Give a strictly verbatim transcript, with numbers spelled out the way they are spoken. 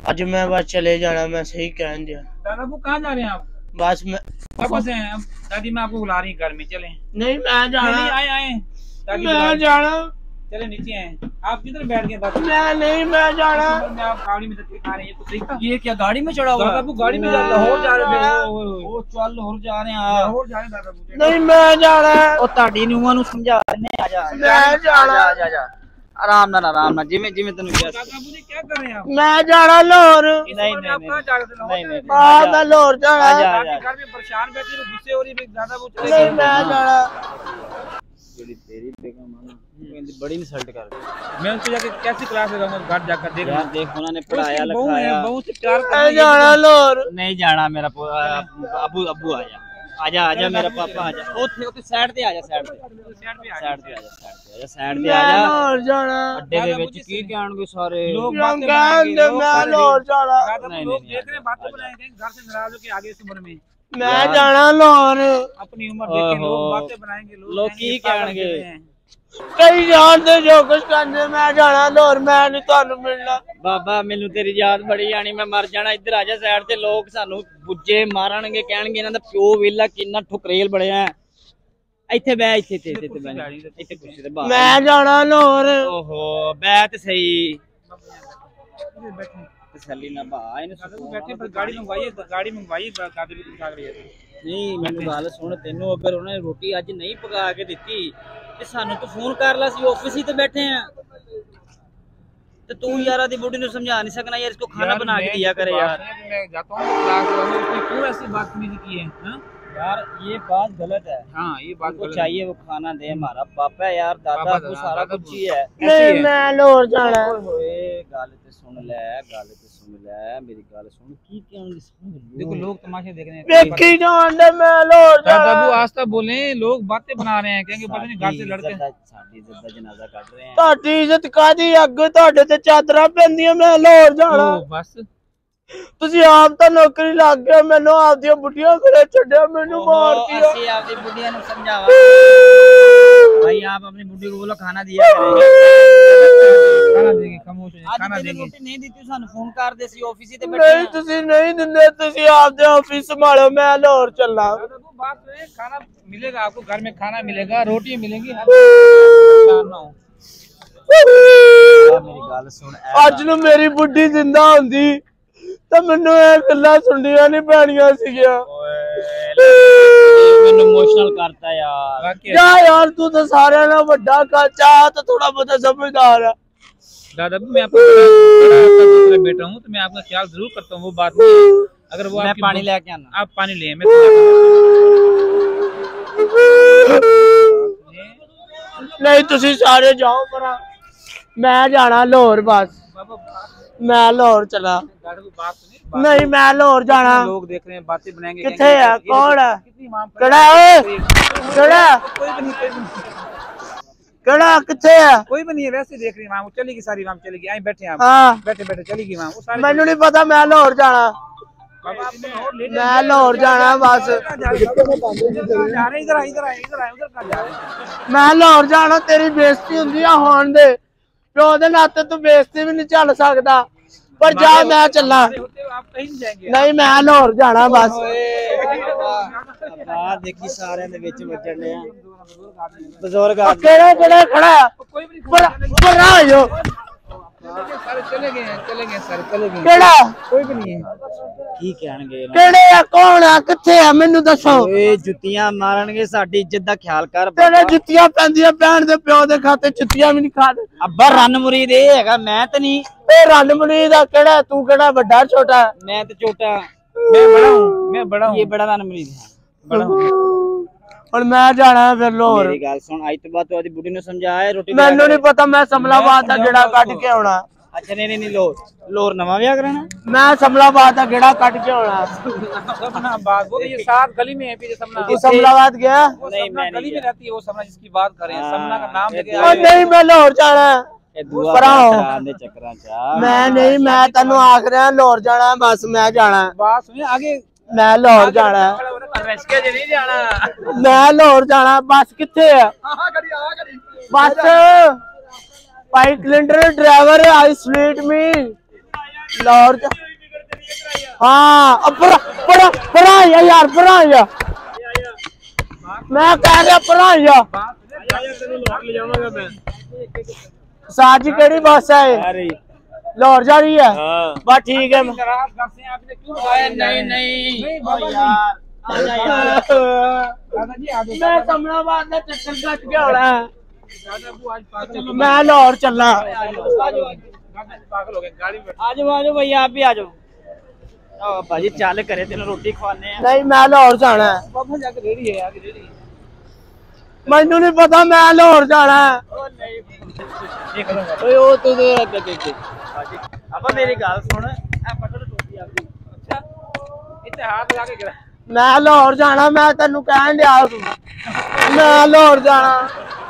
आज मैं बस चले जाना, मैं सही कह दिया। दादा वो कहाँ जा रहे हैं आप? बस मैं वापस हैं। अब दादी मैं आपको बुला रही घर में, चले। नहीं मैं जाना। नहीं आए आए दादी मैं जाना। चले नीचे हैं। आप किधर बैठ गए? मैं नहीं मैं जाना। मैं आप गाड़ी में धक्के खा रहे हैं, कुछ देखा? ये क्या गाड़ी में चढ़ा हुआ? दादा वो गाड़ी में जा लाहौर जा रहे हैं। ओ चल लाहौर जा रहे हैं। लाहौर जा रहे हैं दादा। नहीं मैं जाना। ओ ताड़ी नुआ नु समझा ने आ जा। मैं जाना। आ जा जा आराम नाल आराम नाल जिवें जिवें तन्नू किया। दादा मुझे क्या कर रहे हैं आप? मैं जाना लाहौर। नहीं नहीं आप कहां जा रहे थे? लाहौर? नहीं नहीं हां मैं लाहौर जाना। घर में परेशान बैठी तो गुस्से हो रही है दादा वो चले। नहीं मैं जाना। जेडी तेरी बेगम माना कहंदी बड़ी इंसल्ट कर दी। मैं उनको जाके कैसी क्लास लगाऊंगा? घर जाकर देख यार देख उन्होंने पढ़ाया लिखाया। बहुत से प्यार मैं जाना लाहौर। नहीं जाना मेरा अबू अबू आजा आजा आजा मेरा पापा आजा। ओथे ओथे साइड ते आजा साइड ते साइड पे आ साइड ते आजा साइड ते आजा साइड ते मैं आजा। लाहौर जाना। अड्डे दे विच की कहणगे सारे लोग लोग कहंगे मैं लाहौर जाना। नहीं लोग देख रहे हैं, बातें बनाएंगे घर से नाराज हो के आगे इस उम्र में। मैं जाना लाहौर। अपनी उम्र देख के लोग बातें बनाएंगे। लोग लोग की कहणगे? कई जानते जो कुछ करने। मैं जाना लाहौर, मैं नहीं थानू मिलना। बाबा मैनू तेरी याद बड़ी आनी, मैं मर जाना। इधर आजा साइड ते। लोग सानू बुज्जे मारनगे कहणगे इन्हां दा प्यो वेला किन्ना ठुकरेल बड़िया। ਇੱਥੇ ਬੈ ਇੱਥੇ ਇੱਥੇ ਇੱਥੇ ਬੈ ਇੱਥੇ ਕੁਰਸੀ ਤੇ ਬਾਹਰ। ਮੈਂ ਜਾਣਾ ਲਾਹੌਰ। ਓਹੋ ਬੈ ਤੇ ਸਹੀ ਤਸੱਲੀ ਨਾ ਬਾ ਇਹਨੂੰ ਬੈਠੇ ਪਰ ਗਾੜੀ ਮੰਗਵਾਈਏ ਗਾੜੀ ਮੰਗਵਾਈਏ ਕਾਦੇ ਵੀ ਉਠਾ ਰਹੀ ਹੈ। ਨਹੀਂ ਮੈਨੂੰ ਗੱਲ ਸੁਣ, ਤੈਨੂੰ ਅਗਰ ਉਹਨੇ ਰੋਟੀ ਅੱਜ ਨਹੀਂ ਪਕਾ ਕੇ ਦਿੱਤੀ ਤੇ ਸਾਨੂੰ ਤੂੰ ਫੋਨ ਕਰ ਲਾ, ਸੀ ਆਫਿਸ ਹੀ ਤੇ ਬੈਠੇ ਆ। तो तू यार आदि बुढ़ी ने समझा नहीं सकना यार, इसको खाना बना के दिया करे यार। मैं जाता हूं क्लास में, उसने क्यों ऐसी बात नहीं की है? हां यार ये बात गलत है। हाँ ये बात को चाहिए वो खाना दे। हमारा पापा है यार, दादा को सारा कुछ ही है। नहीं मैं लाहौर जाना। ओए गल ते सुन ले, गल ते सुन ले मेरी गल सुन। की कहणगे सुन। देखो लोग तमाशे देख रहे हैं। देखी जान दे मैं लाहौर जाना। दादा वो आस्ता बोले, लोग बातें बना रहे हैं, कहेंगे पता नहीं घर से लड़के साडी इज्जत दा जनाजा काट रहे हैं। ਤੁਹਾਡੀ ਇੱਜ਼ਤ ਕਾਦੀ? ਅੱਗੇ ਤੁਹਾਡੇ ਤੇ ਚਾਦਰਾਂ ਪੈਂਦੀਆਂ। ਮੈਂ ਲਾਹੌਰ ਜਾਣਾ। ਬਸ ਤੁਸੀਂ ਆਪ ਤਾਂ ਨੌਕਰੀ ਲੱਗ ਗਏ, ਮੈਨੂੰ ਆਪਦੀਆਂ ਬੁੱਢੀਆਂ ਘਰੇ ਛੱਡਿਆ, ਮੈਨੂੰ ਮਾਰਦੀ ਆ। ਅਸੀਂ ਆਪਦੀ ਬੁੱਢੀਆਂ ਨੂੰ ਸਮਝਾਵਾ भाई, आप अपनी बुढ़ी को बोलो खाना दिया करें। खाना देंगे, खामोश हो जाइए, खाना देंगे। रोटी नहीं दी सानू फोन कर दे, सी ऑफिस ही ते बैठे नहीं ਤੁਸੀਂ नहीं ਦਿੰਦੇ, ਤੁਸੀਂ ਆਪਦੇ ਆਫਿਸ ਸੰਭਾਲੋ, मैं लाहौर चलना। बात है, खाना मिलेगा आपको, घर में खाना मिलेगा, रोटी मिलेंगी। मेरी गल सुन, ਅੱਜ ਨੂੰ ਮੇਰੀ ਬੁੱਢੀ ਜ਼ਿੰਦਾ ਹੁੰਦੀ ਤਾਂ ਮੈਨੂੰ ਇਹ ਗੱਲਾਂ ਸੁਣਨੀਆਂ ਨਹੀਂ ਪੈਣੀਆਂ ਸੀਗੀਆਂ। ਮੈਨੂੰ ਇਮੋਸ਼ਨਲ ਕਰਤਾ यार। क्या यार, तू तो सारे ना बड़ा चाचा, तो थोड़ा बहुत समझदार है। दादा मैं आपका बड़ा बेटा हूँ, तो मैं आपका ख्याल जरूर करता हूँ। वो बात नहीं, अगर वो मैं पानी लेके आना, आप पानी ले, मैं नहीं तुसी सारे जाओ पर मैं जाना लाहौर। बस मैं लाहौर चला। नहीं मैं लाहौर जाना। लोग देख रहे हैं, बातें बनाएंगे। किथे है? कौन है? केड़ा है? केड़ा कोई भी नहीं, केड़ा किथे है? कोई भी नहीं है, वैसे देख रही है। वहां चलेगी सारी, वहां चलेगी। आई बैठे हैं, हां बैठे बैठे चलेगी वहां। मैनू नहीं पता, मैं लाहौर जाना। मैं लाहौर जाना बस। इधर इधर इधर इधर मैं लाहौर जाना। तेरी बेइज्जती हुंदी आ होण दे, प्यो दे नाते तू बेइज्जती भी नहीं चल सकदा। पर जा मैं चला। आप कहीं नहीं जाएंगे। नहीं मैं लाहौर जाना बस। देखी सारे दे विच वजण लिया बुजुर्ग केड़े केड़े खड़ा है? कोई भी पर आ जाओ। सारे चले गए हैं, चले गए सारे चले गए। केड़ा? कोई भी नहीं है। की कहणगे? केड़े है? कौन है? किथे है? मेनू दसो। ओए जुत्तियां मारनगे, साडी इज्जत दा ख्याल कर। तेरे जुत्तियां पैंदियां भैन दे प्यो दे खाते, जुत्तियां भी नहीं खादे। अब्बा रन मुरीद ए हैगा, मैं ते नहीं। ए रन मुरीद दा केड़ा? तू केड़ा बड़ा छोटा? मैं ते छोटा। मैं बड़ा हूं, मैं बड़ा हूं। ये बड़ा रन मुरीद है, बड़ा हूं। और मैं जाना है फिर लाहौर। मेरी गल सुन, आज तो बात तो आदी बुढ़ी ने समझाया। रोटी मैनू नहीं पता, मैं समलाबाद दा गेड़ा कट के आउणा। अच्छा नहीं नहीं लोर लोर नवा ब्याह कराना। मैं समलाबाद दा गेड़ा कट के आउणा। समनाबाद वो ये साथ गली में है, पीछे समना। तू समलाबाद गया? नहीं मैं गली में रहती है वो समना, जिसकी बात करें। समना का नाम लेके ओ नहीं मैं लाहौर जाना है। चक्करां च मैं नहीं, मैं तन्नू आख रहा लाहौर जाना है बस। मैं जाना है, बात सुनिए आगे। मैं लाहौर जाना है। नहीं जाना, मैं लाहौर जाना। बस किथे है? बस भाई कैलेंडर ड्राइवर आई स्वीट मी। ਲਾਹੌਰ ਚ ਹਾਂ ਭਰਾ ਭਰਾ ਭਰਾ ਯਾਰ ਭਰਾ ਯਾਰ ਮੈਂ ਕਹਿ ਰਿਹਾ ਭਰਾ ਯਾਰ साजी केड़ी बस है लाहौर जा रही है बस ठीक है नहीं नहीं मैं कमलाबाद में चक्कर कट के होना है मैं लाहौर चलना आजो आजो भैया आप भी आजो भाजी चाल करे तेन रोटी खवाने नहीं मैं लाहौर जाना है मैनू नहीं पता मैं लाहौर जाना है मेरी गल सुन अच्छा इतने हाथ लगा के मैं लाहौर जाना मैं तेन कह दिया मैं लाहौर जाना